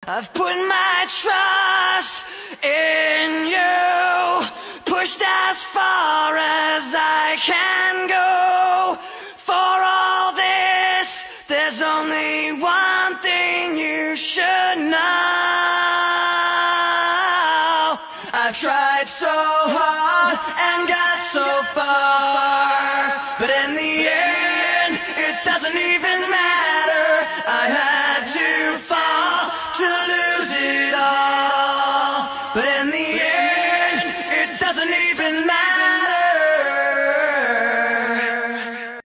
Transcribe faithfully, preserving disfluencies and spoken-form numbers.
I've put my trust in you, pushed as far as I can go. For all this, there's only one thing you should know. I've tried so hard and got so far, but in the end, it doesn't even matter.